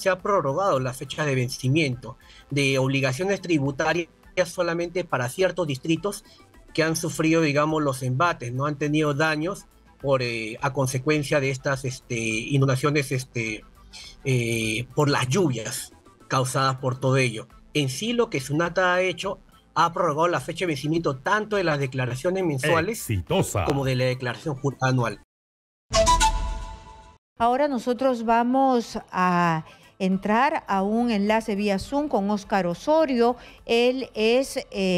se ha prorrogado la fecha de vencimiento de obligaciones tributarias solamente para ciertos distritos que han sufrido, digamos, los embates, no han tenido daños a consecuencia de estas inundaciones por las lluvias causadas por todo ello. En sí, lo que SUNAT ha hecho, ha prorrogado la fecha de vencimiento tanto de las declaraciones mensuales como de la declaración jurada anual. Ahora nosotros vamos a entrar a un enlace vía Zoom con Óscar Osorio. Él es,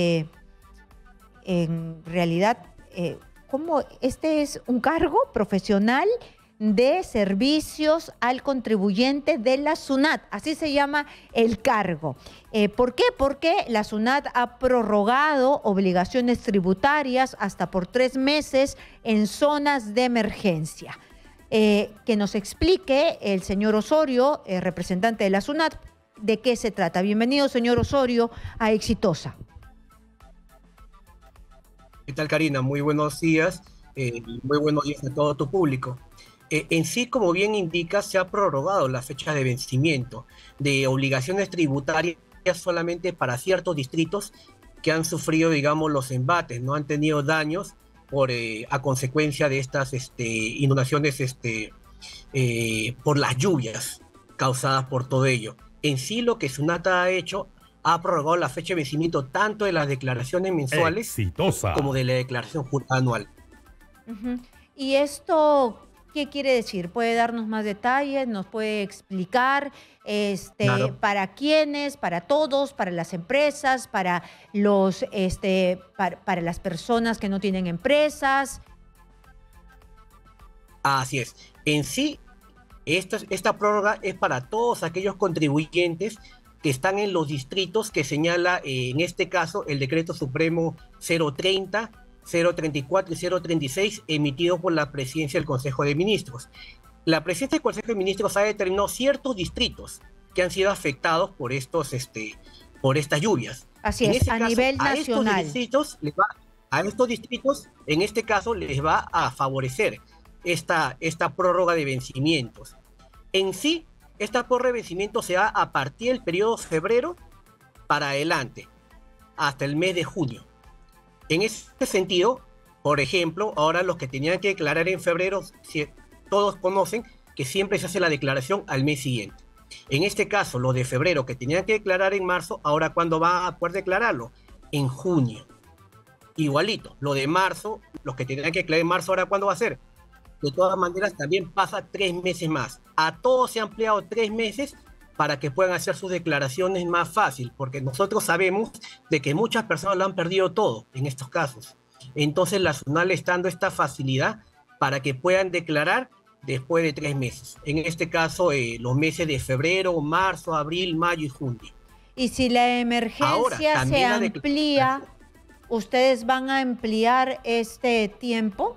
en realidad, este es un cargo profesional de servicios al contribuyente de la SUNAT, así se llama el cargo. ¿Por qué? Porque la SUNAT ha prorrogado obligaciones tributarias hasta por 3 meses en zonas de emergencia. Que nos explique el señor Osorio, representante de la SUNAT, de qué se trata. Bienvenido, señor Osorio, a Exitosa. ¿Qué tal, Karina? Muy buenos días. Muy buenos días a todo tu público. En sí, como bien indica, se ha prorrogado la fecha de vencimiento de obligaciones tributarias solamente para ciertos distritos que han sufrido, digamos, los embates, no han tenido daños a consecuencia de estas inundaciones por las lluvias causadas por todo ello. En sí, lo que SUNAT ha hecho, ha prorrogado la fecha de vencimiento tanto de las declaraciones mensuales como de la declaración jurada anual. ¿Y esto qué quiere decir? ¿Puede darnos más detalles? ¿Nos puede explicar? Claro. ¿Para quiénes? ¿Para todos? ¿Para las empresas? ¿Para para las personas que no tienen empresas? Así es. En sí, esta prórroga es para todos aquellos contribuyentes que están en los distritos que señala, en este caso, el Decreto Supremo 030, 034 y 036, emitido por la Presidencia del Consejo de Ministros. La Presidencia del Consejo de Ministros ha determinado ciertos distritos que han sido afectados por estas lluvias. Así es, a nivel nacional. A estos distritos, en este caso, les va a favorecer esta prórroga de vencimientos. En sí, esta prórroga de vencimiento se da a partir del periodo febrero para adelante, hasta el mes de junio. En este sentido, por ejemplo, ahora los que tenían que declarar en febrero, todos conocen que siempre se hace la declaración al mes siguiente. En este caso, los de febrero que tenían que declarar en marzo, ahora ¿cuándo va a poder declararlo? En junio. Igualito, lo de marzo, los que tenían que declarar en marzo, ¿ahora cuándo va a ser? De todas maneras, también pasa 3 meses más. A todos se han ampliado 3 meses para que puedan hacer sus declaraciones más fácil, porque nosotros sabemos de que muchas personas lo han perdido todo en estos casos. Entonces la SUNAT le está dando esta facilidad para que puedan declarar después de 3 meses. En este caso, los meses de febrero, marzo, abril, mayo y junio. Y si la emergencia se amplía, ¿ustedes van a ampliar este tiempo?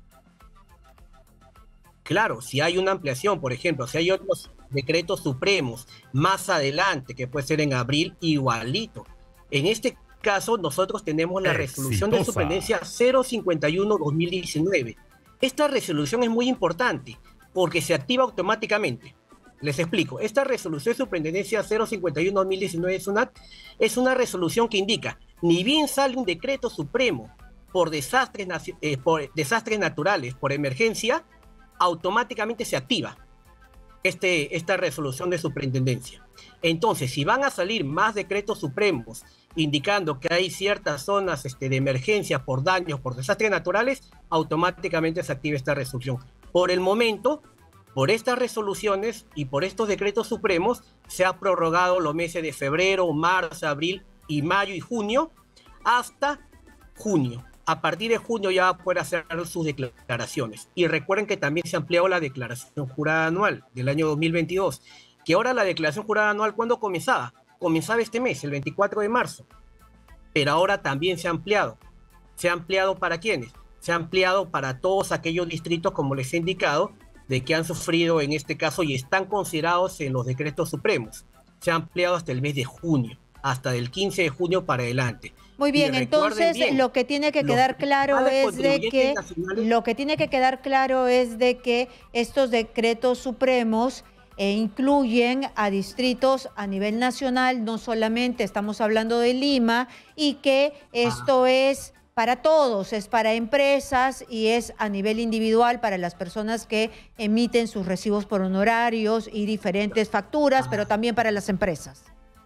Claro, si hay una ampliación, por ejemplo, si hay otros decretos supremos más adelante, que puede ser en abril, igualito. En este caso, nosotros tenemos la resolución de superintendencia 051-2019. Esta resolución es muy importante porque se activa automáticamente. Les explico. Esta resolución de superintendencia 051-2019 de SUNAT es una resolución que indica, ni bien sale un decreto supremo por desastres naturales, por emergencia, automáticamente se activa esta resolución de superintendencia. Entonces, si van a salir más decretos supremos indicando que hay ciertas zonas de emergencia por daños, por desastres naturales, automáticamente se activa esta resolución. Por el momento, por estas resoluciones y por estos decretos supremos, se ha prorrogado los meses de febrero, marzo, abril y mayo y junio hasta junio. A partir de junio ya va a poder hacer sus declaraciones. Y recuerden que también se ha ampliado la declaración jurada anual del año 2022, que ahora la declaración jurada anual, ¿cuándo comenzaba? Comenzaba este mes, el 24 de marzo. Pero ahora también se ha ampliado. ¿Se ha ampliado para quiénes? Se ha ampliado para todos aquellos distritos, como les he indicado, de que han sufrido en este caso y están considerados en los decretos supremos. Se ha ampliado hasta el mes de junio, hasta el 15 de junio para adelante. Muy bien, entonces lo que tiene que quedar claro es de que estos decretos supremos incluyen a distritos a nivel nacional, no solamente estamos hablando de Lima, y que esto es para todos, es para empresas y es a nivel individual para las personas que emiten sus recibos por honorarios y diferentes facturas, pero también para las empresas.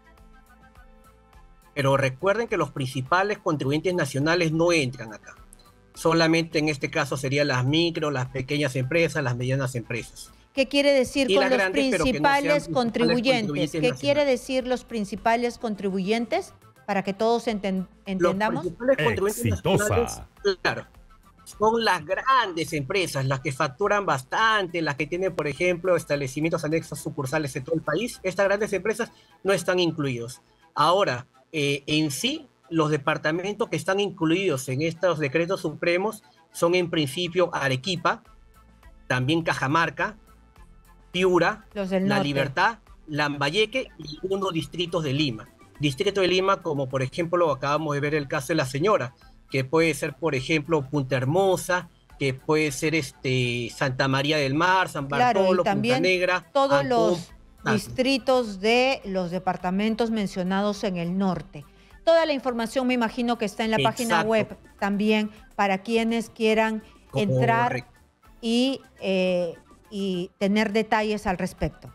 Pero recuerden que los principales contribuyentes nacionales no entran acá. Solamente en este caso serían las micro, las pequeñas empresas, las medianas empresas. ¿Qué quiere decir Y con las los grandes, pero que no sean principales principales contribuyentes? contribuyentes ¿Qué nacionales. quiere decir los principales contribuyentes? Para que todos Los entendamos. principales contribuyentes nacionales, Exitosa. claro, son las grandes empresas, las que facturan bastante, las que tienen, por ejemplo, establecimientos anexos sucursales en todo el país. Estas grandes empresas no están incluidos. Ahora, en sí, los departamentos que están incluidos en estos decretos supremos son en principio Arequipa, también Cajamarca, Piura, Los del La norte. Libertad, Lambayeque y unos distritos de Lima. Distrito de Lima, como por ejemplo acabamos de ver el caso de La Señora, que puede ser, por ejemplo, Punta Hermosa, que puede ser Santa María del Mar, San Claro, y Bartolo, Punta también Negra, todos Ancón, los tanto. distritos de los departamentos mencionados en el norte. Toda la información me imagino que está en la página Exacto. web también para quienes quieran entrar Correcto. y tener detalles al respecto.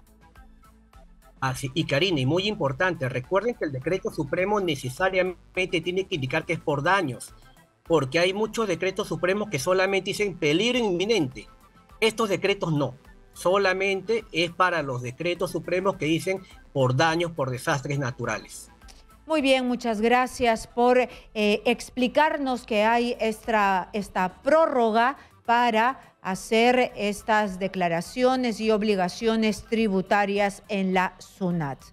Así, y Karina, y muy importante, recuerden que el decreto supremo necesariamente tiene que indicar que es por daños, porque hay muchos decretos supremos que solamente dicen peligro inminente. Estos decretos no, solamente es para los decretos supremos que dicen por daños, por desastres naturales. Muy bien, muchas gracias por explicarnos que hay esta prórroga para hacer estas declaraciones y obligaciones tributarias en la SUNAT.